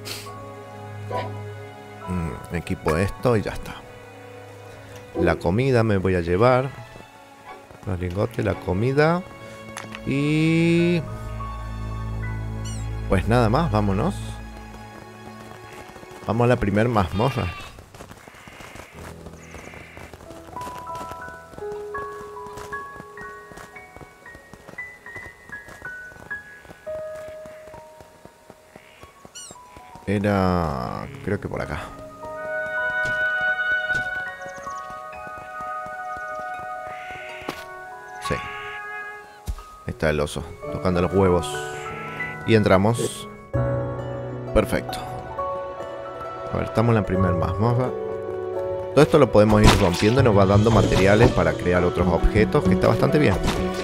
Equipo esto y ya está. La comida me voy a llevar. Los lingotes, la comida. Y... pues nada más, vámonos. Vamos a la primer mazmorra. Era... creo que por acá. Sí. Ahí está el oso, tocando los huevos. Y entramos. Perfecto. A ver, estamos en la primera mazmorra. Todo esto lo podemos ir rompiendo y nos va dando materiales para crear otros objetos, que está bastante bien.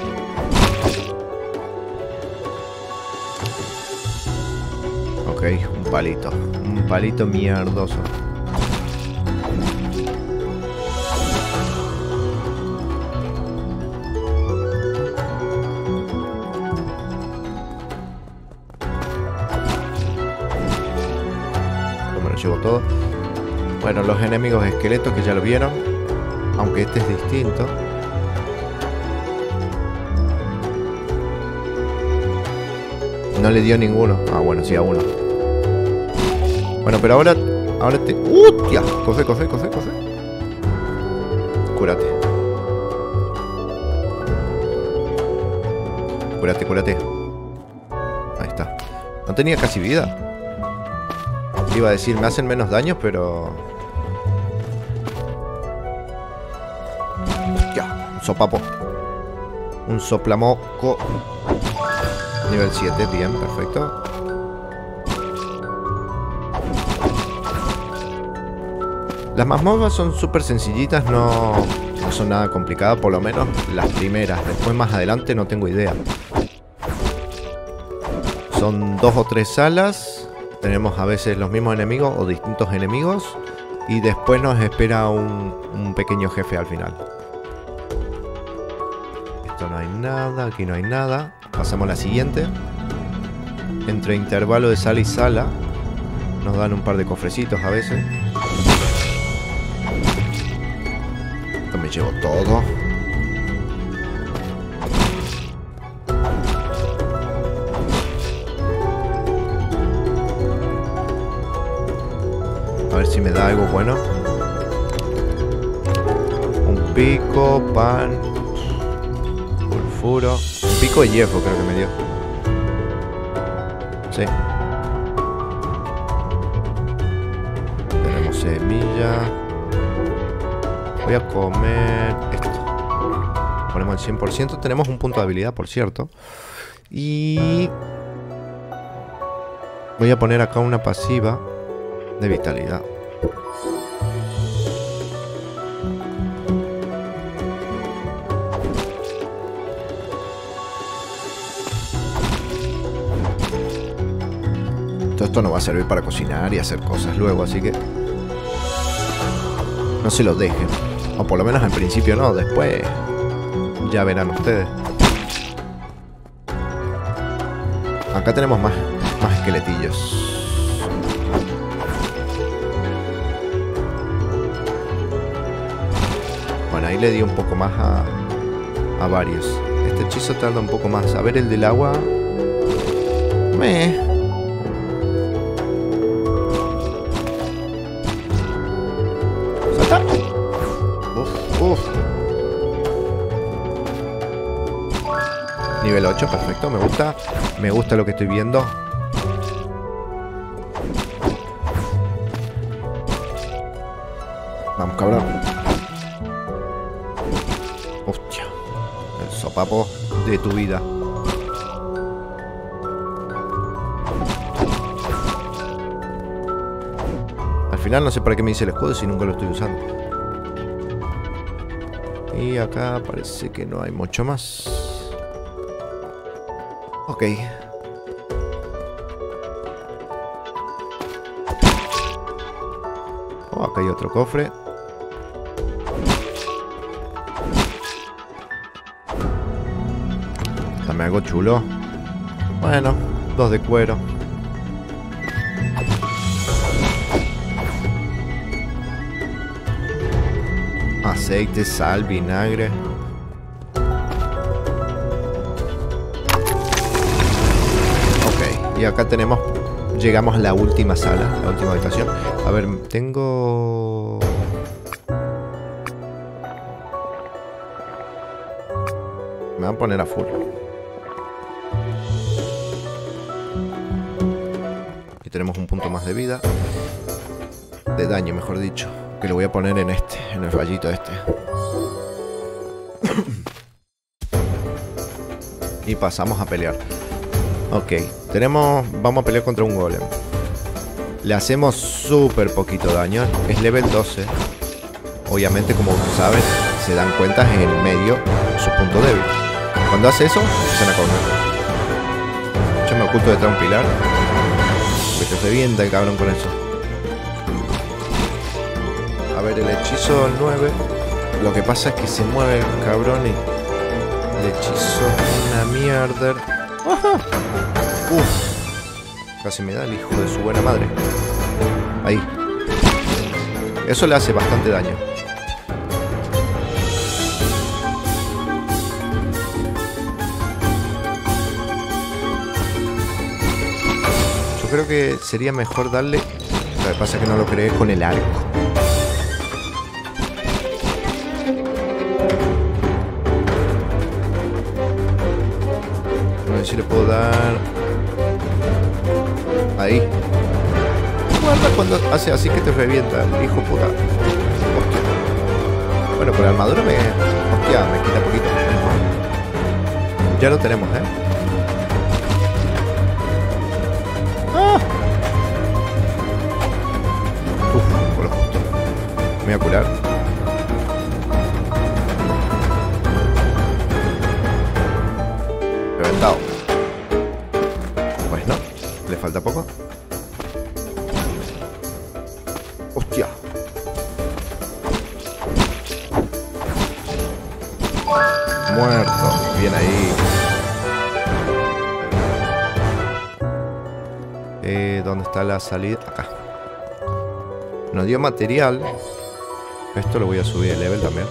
Ok, un palito. Un palito mierdoso. Llevo todo. Bueno, los enemigos esqueletos que ya lo vieron, aunque este es distinto. No le dio ninguno. Ah, bueno, sí, a uno. Bueno, pero ahora te... ¡Hostia! Coge. Cúrate. Ahí está. No tenía casi vida. Iba a decir, me hacen menos daño, pero... ya, un sopapo. Un soplamoco. Nivel 7, bien, perfecto. Las mazmorras son súper sencillitas, no son nada complicadas, por lo menos las primeras. Después más adelante no tengo idea. Son 2 o 3 salas. Tenemos a veces los mismos enemigos o distintos enemigos. Y después nos espera un pequeño jefe al final. Esto no hay nada, aquí no hay nada. Pasamos a la siguiente. Entre intervalo de sala y sala nos dan un par de cofrecitos a veces. Esto me llevo todo. A ver si me da algo bueno. Un pico, pan, sulfuro. Un pico de hierro creo que me dio. Sí. Tenemos semilla. Voy a comer esto. Ponemos el 100%. Tenemos un punto de habilidad, por cierto. Y... voy a poner acá una pasiva de vitalidad. Todo esto nos va a servir para cocinar y hacer cosas luego, así que no se lo dejen. O por lo menos al principio no, después ya verán ustedes. Acá tenemos más esqueletillos. Bueno, ahí le di un poco más a varios. Este hechizo tarda un poco más. A ver, el del agua. ¡Salta! Uf. Nivel 8, perfecto, me gusta. Me gusta lo que estoy viendo. Vamos, cabrón. Hostia. El sopapo de tu vida. final no sé para qué me hice el escudo si nunca lo estoy usando. Y acá parece que no hay mucho más. Ok. Oh, acá hay otro cofre. Dame algo chulo. Bueno, 2 de cuero. Aceite, sal, vinagre. Ok, y acá tenemos... Llegamos a la última sala, la última habitación. A ver, tengo... Me van a poner a full. Y tenemos un punto más de vida. De daño, mejor dicho. Que lo voy a poner en este, en el rayito este. Y pasamos a pelear. Ok, vamos a pelear contra un golem. Le hacemos súper poquito daño. Es level 12. Obviamente, como saben, se dan cuenta en el medio su punto débil. Cuando hace eso, empiezan a correr. Yo me oculto detrás de un pilar. Que te revienta el cabrón con eso. A ver, el hechizo 9. Lo que pasa es que se mueve el cabrón y el hechizo es una mierda. ¡Ajá! Uf. Casi me da el hijo de su buena madre. Ahí. Eso le hace bastante daño. Yo creo que sería mejor darle... Lo que pasa es que no lo creé con el arco. A ver si le puedo dar... Ahí. Guarda cuando hace así que te revienta, el hijo puta. Hostia. Bueno, con la armadura me... Hostia, me quita poquito. Ya lo tenemos, ¿eh? ¡Ah! Uf, por lo justo. Me voy a curar. Reventado. Pues no, le falta poco. Hostia. Muerto. Bien ahí. ¿Dónde está la salida? Acá. Nos dio material. Esto lo voy a subir de level también.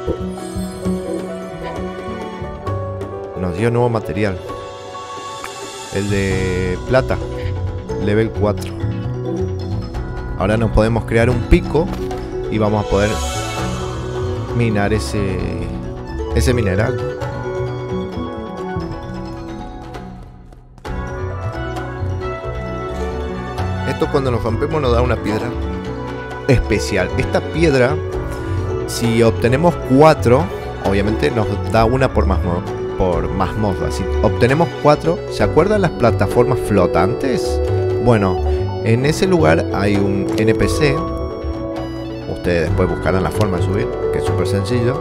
Nos dio nuevo material. El de plata. Level 4. Ahora nos podemos crear un pico. Y vamos a poder minar ese mineral. Esto cuando nos rompemos nos da una piedra especial. Esta piedra, si obtenemos 4, obviamente nos da una por mazmorra. Si obtenemos 4, ¿se acuerdan las plataformas flotantes? Bueno, en ese lugar hay un NPC. Ustedes después buscarán la forma de subir, que es súper sencillo.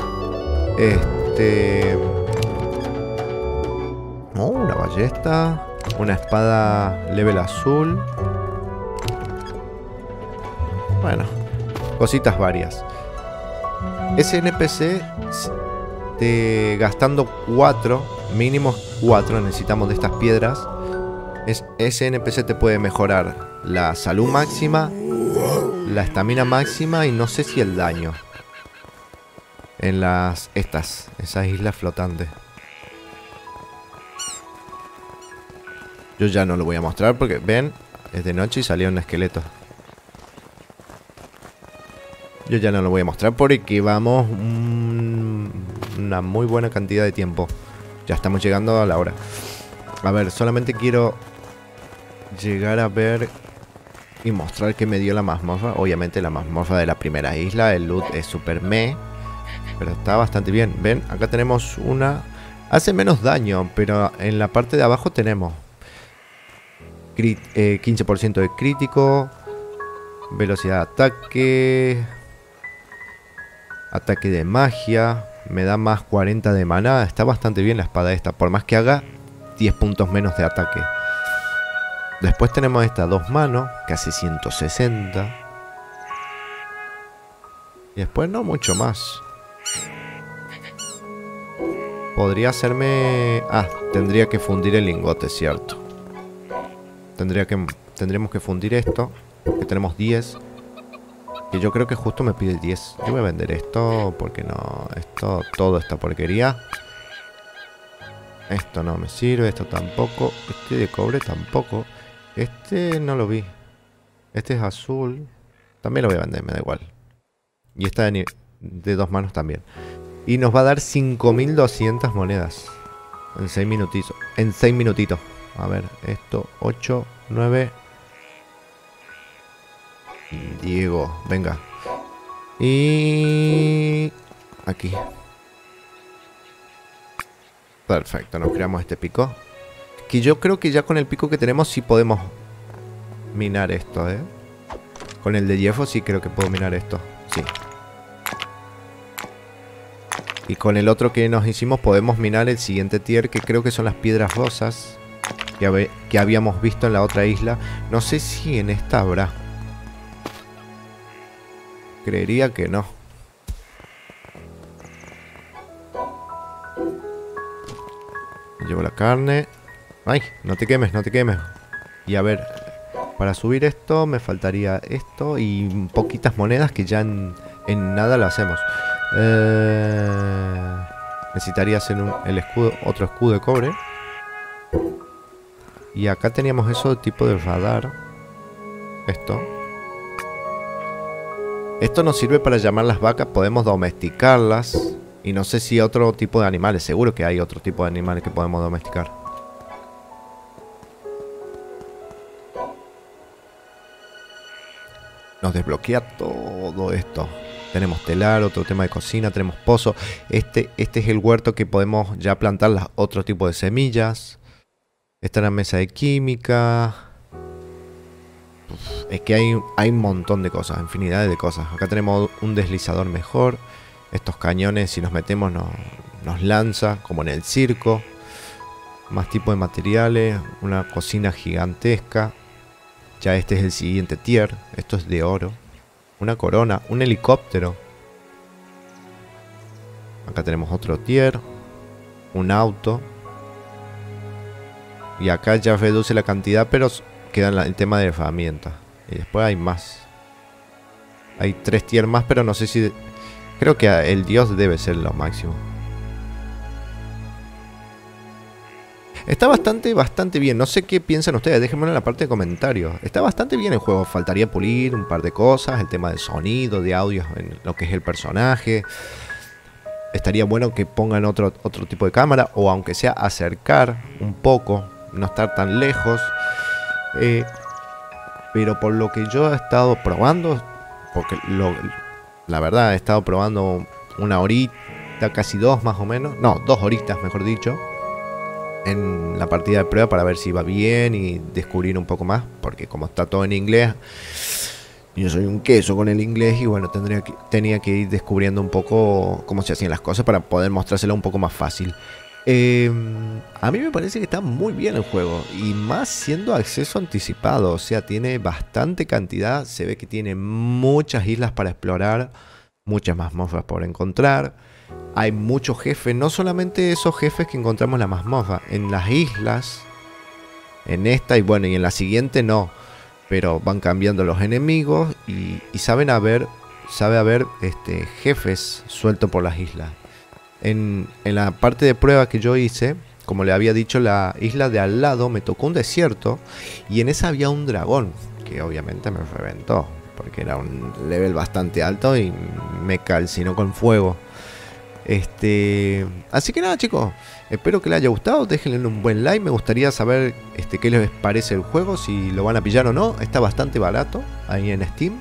Una ballesta. Una espada level azul. Bueno, cositas varias. Ese NPC, gastando 4, mínimo 4, necesitamos de estas piedras. Ese NPC te puede mejorar la salud máxima, la estamina máxima y no sé si el daño. En esas islas flotantes. Yo ya no lo voy a mostrar porque, ven, es de noche y salió un esqueleto. Yo ya no lo voy a mostrar porque vamos una muy buena cantidad de tiempo. Ya estamos llegando a la hora. A ver, solamente quiero llegar a ver y mostrar que me dio la mazmorra. Obviamente la mazmorra de la primera isla. El loot es super meh, pero está bastante bien. Ven, acá tenemos una... Hace menos daño, pero en la parte de abajo tenemos 15% de crítico, Velocidad de ataque. Ataque de magia. Me da más 40 de maná. Está bastante bien la espada esta. Por más que haga 10 puntos menos de ataque. Después tenemos esta 2 manos. Que hace 160. Y después no mucho más. Podría hacerme... Ah, tendría que fundir el lingote, cierto. Tendríamos que fundir esto. Que tenemos 10. Que yo creo que justo me pide 10. Yo voy a vender esto porque no... Esto, toda esta porquería. Esto no me sirve, esto tampoco. Este de cobre tampoco. Este no lo vi. Este es azul. También lo voy a vender, me da igual. Y esta de 2 manos también. Y nos va a dar 5200 monedas. En 6 minutitos. En 6 minutitos. A ver, esto, 8, 9. Diego, venga. Y... aquí. Perfecto, nos creamos este pico. Que yo creo que ya con el pico que tenemos sí podemos minar esto, ¿eh? Con el de hierro sí creo que puedo minar esto. Sí. Y con el otro que nos hicimos podemos minar el siguiente tier, que creo que son las piedras rosas que habíamos visto en la otra isla. No sé si en esta habrá. Creería que no. Llevo la carne. Ay, no te quemes, no te quemes. Y a ver, para subir esto me faltaría esto y poquitas monedas que ya en nada lo hacemos. Necesitaría hacer el escudo, otro escudo de cobre. Y acá teníamos eso tipo de radar. Esto nos sirve para llamar las vacas. Podemos domesticarlas. Y no sé si otro tipo de animales. Seguro que hay otro tipo de animales que podemos domesticar. Nos desbloquea todo esto. Tenemos telar, otro tema de cocina, tenemos pozo. Este es el huerto que podemos ya plantar otro tipo de semillas. Esta es la mesa de química. Es que hay un montón de cosas, infinidad de cosas. Acá tenemos un deslizador mejor. Estos cañones, si nos metemos, nos lanza, como en el circo. Más tipo de materiales. Una cocina gigantesca. Ya este es el siguiente tier. Esto es de oro. Una corona, un helicóptero. Acá tenemos otro tier. Un auto. Y acá ya reduce la cantidad, pero queda el tema de herramientas. Y después hay más. Hay 3 tier más, pero no sé si... Creo que el dios debe ser lo máximo. Está bastante bien. No sé qué piensan ustedes. Déjenmelo en la parte de comentarios. Está bastante bien el juego. Faltaría pulir un par de cosas. El tema del sonido, de audio, en lo que es el personaje. Estaría bueno que pongan otro tipo de cámara. O aunque sea acercar un poco. No estar tan lejos. Pero por lo que yo he estado probando. Porque la verdad he estado probando una horita, casi 2 más o menos. No, 2 horitas mejor dicho. En la partida de prueba para ver si va bien y descubrir un poco más. Porque como está todo en inglés, yo soy un queso con el inglés. Y bueno, tenía que ir descubriendo un poco cómo se hacían las cosas para poder mostrárselo un poco más fácil. A mí me parece que está muy bien el juego. Y más siendo acceso anticipado. O sea, tiene bastante cantidad. Se ve que tiene muchas islas para explorar. Muchas mazmorras por encontrar. Hay muchos jefes, no solamente esos jefes que encontramos en la mazmorra, en las islas, en esta y bueno, y en la siguiente no, pero van cambiando los enemigos y sabe haber jefes sueltos por las islas. En la parte de prueba que yo hice, como le había dicho, la isla de al lado me tocó un desierto y en esa había un dragón que obviamente me reventó porque era un level bastante alto y me calcinó con fuego. Así que nada, chicos, espero que les haya gustado. Déjenle un buen like. Me gustaría saber qué les parece el juego, si lo van a pillar o no. Está bastante barato ahí en Steam.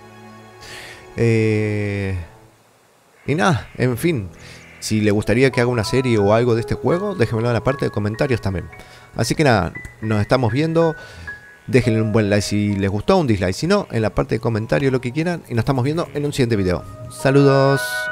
Y nada, en fin, si les gustaría que haga una serie o algo de este juego, déjenmelo en la parte de comentarios también. Así que nada, nos estamos viendo. Déjenle un buen like si les gustó, un dislike si no, en la parte de comentarios lo que quieran. Y nos estamos viendo en un siguiente video. Saludos.